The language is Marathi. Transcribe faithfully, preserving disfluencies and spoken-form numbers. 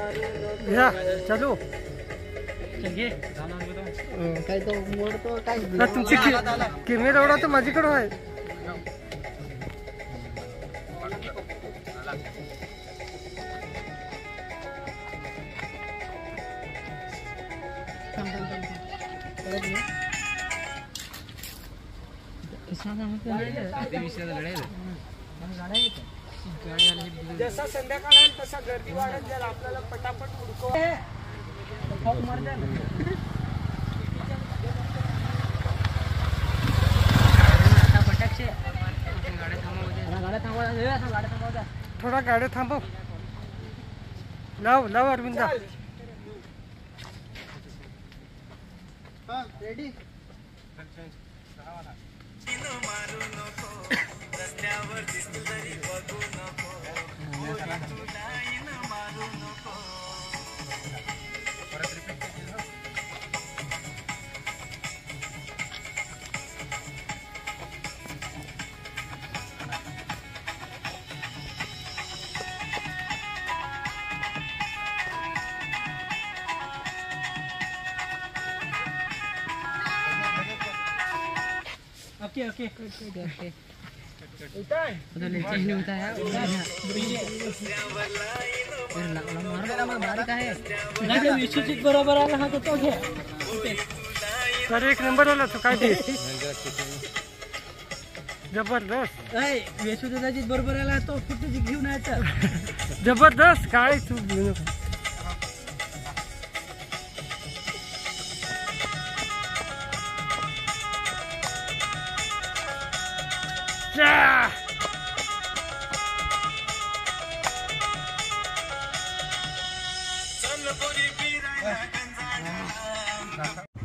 या चालू काय तो मोडतो काय तुमची कॅमेरा एवढा तर माझ्याकडे आहे. जसा संध्याकाळ तसा गर्दी वाढत जाईल. आपल्याला पटापट उडको थोडा गाड्या थांबव. लाव लाव अरविंदा. Ready okay okay okay udah leceh ini udah ya udah ya बरोबर आला हा तो घे. तर एक नंबर आला तो काय ते जबरदस्त. वेशुदाची बरोबर आला तो कुठे घेऊन यायचा. जबरदस्त काय तू Yeah.